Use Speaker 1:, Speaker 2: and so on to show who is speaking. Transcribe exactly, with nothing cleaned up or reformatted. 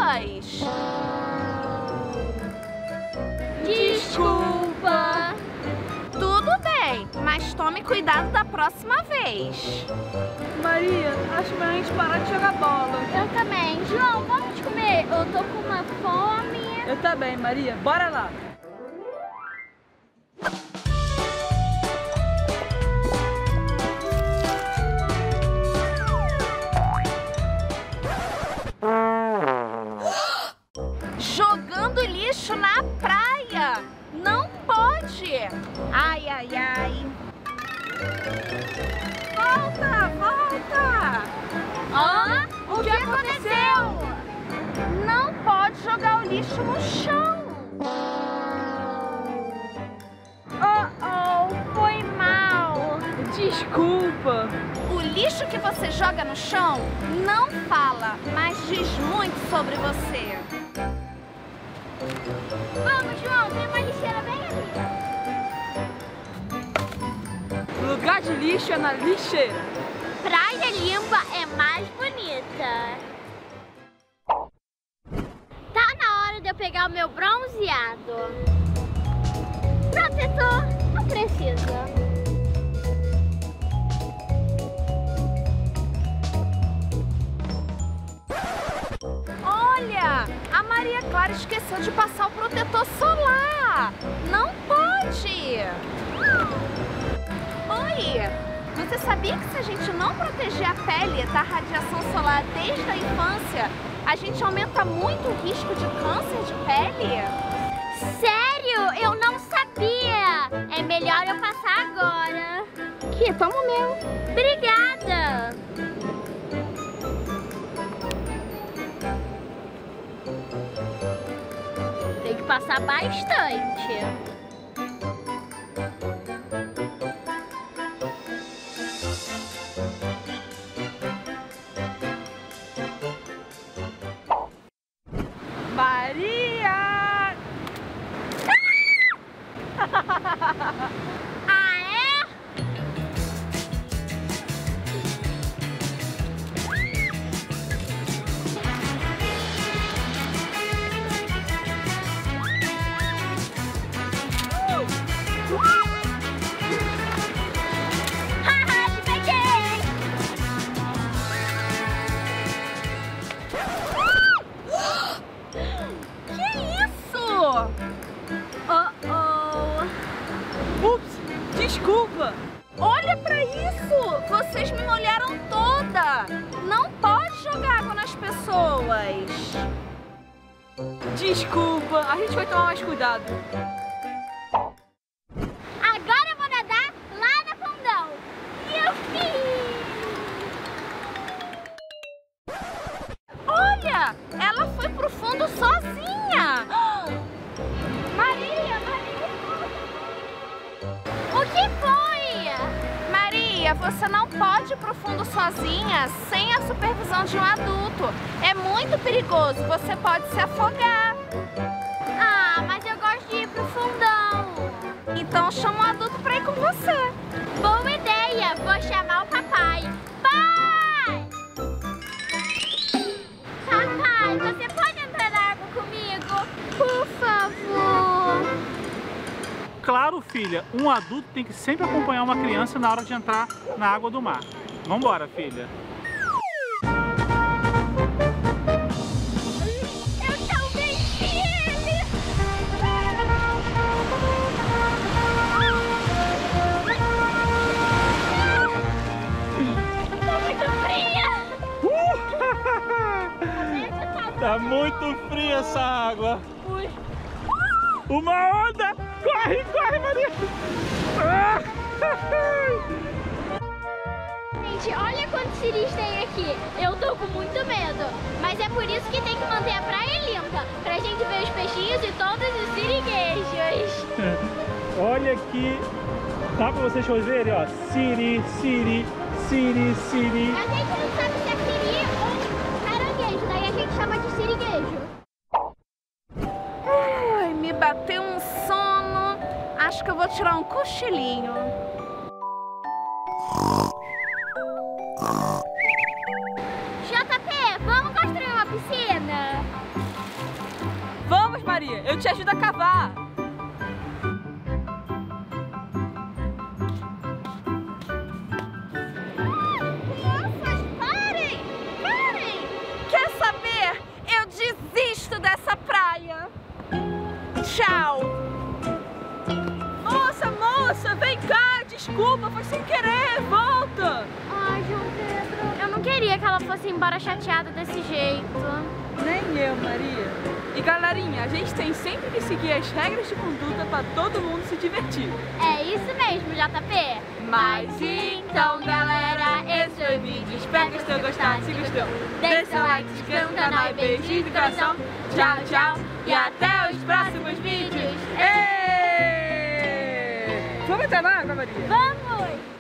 Speaker 1: pessoas.
Speaker 2: Desculpa.
Speaker 1: Tudo bem, mas tome cuidado da próxima vez.
Speaker 3: Maria, acho melhor a gente parar de jogar bola.
Speaker 2: Eu também. João, vamos comer. Eu tô com uma fome.
Speaker 3: Eu também, Maria. Bora lá.
Speaker 1: Jogando lixo na praia. Não pode. Ai, ai, ai. Volta, volta.
Speaker 2: Hã?
Speaker 1: O que aconteceu? Não pode jogar o lixo no chão. Oh, oh, foi mal.
Speaker 3: Desculpa.
Speaker 1: O lixo que você joga no chão não fala, mas diz muito sobre você.
Speaker 2: Vamos, João. Tem uma lixeira bem ali.
Speaker 3: O lugar de lixo é na lixeira.
Speaker 2: Praia limpa é mais bonita. Tá na hora de eu pegar o meu bronzeado. Protetor, não precisa.
Speaker 1: Olha, a Maria Clara esqueceu de passar o protetor solar. Não pode. Oi, você sabia que se a gente não proteger a pele da radiação solar desde a infância, a gente aumenta muito o risco de câncer de pele?
Speaker 2: Sério? Eu não sabia. É melhor eu passar agora.
Speaker 1: Aqui, toma o meu.
Speaker 2: Obrigada. Tem que passar bastante.
Speaker 1: Maria!
Speaker 2: Ah, é? Haha, te peguei!
Speaker 1: Que isso? Oh, oh.
Speaker 3: Ups, desculpa.
Speaker 1: Olha pra isso! Vocês me molharam toda! Não pode jogar água nas pessoas!
Speaker 3: Desculpa. A gente vai tomar mais cuidado.
Speaker 2: Agora eu vou nadar lá no fundão. Yupi!
Speaker 1: Olha! Ela foi pro fundo sozinha! Maria, Maria!
Speaker 2: O que foi?
Speaker 1: Maria, você não pode ir pro fundo sozinha sem a supervisão de um adulto. É muito perigoso, você pode se afogar.
Speaker 2: Ah, mas eu gosto de ir pro fundão.
Speaker 1: Então chama um adulto pra ir com você.
Speaker 2: Boa ideia, vou chamar o papai. Pai! Papai, você pode entrar na água comigo? Por favor.
Speaker 4: Claro, filha, um adulto tem que sempre acompanhar uma criança na hora de entrar na água do mar. Vambora, filha.
Speaker 2: Eu também vi ele. Tá muito fria.
Speaker 4: Tá muito fria essa água. Uma onda! Corre, corre, Maria! Ah!
Speaker 2: Gente, olha quantos siris tem aqui. Eu tô com muito medo. Mas é por isso que tem que manter a praia limpa. Pra gente ver os peixinhos e todos os siriguejos.
Speaker 4: Olha aqui. Dá pra vocês verem, ó. Siri, Siri, Siri, Siri.
Speaker 2: A gente não sabe se é siri ou caranguejo. Daí a gente chama de siriguejo.
Speaker 1: Ai, me bateu um sono. Acho que eu vou tirar um cochilinho.
Speaker 2: J P, vamos construir uma piscina?
Speaker 3: Maria, eu te ajudo a cavar.
Speaker 1: Crianças, parem! Parem! Quer saber? Eu desisto dessa praia. Tchau!
Speaker 3: Moça, moça, vem cá, desculpa, foi sem querer, volta!
Speaker 2: Ai, João Pedro, eu não queria que ela fosse embora chateada desse jeito.
Speaker 3: Nem eu, Maria. E galerinha, a gente tem sempre que seguir as regras de conduta para todo mundo se divertir.
Speaker 2: É isso mesmo, J P.
Speaker 3: Mas então, galera, esse foi o vídeo. Espero que vocês tenham gostado. Se gostou, deixe seu like, se inscreva no canal e beijinho do coração. Tchau, tchau e até os próximos vídeos. Êêêê! Vamos entrar na água, Maria?
Speaker 2: Vamos!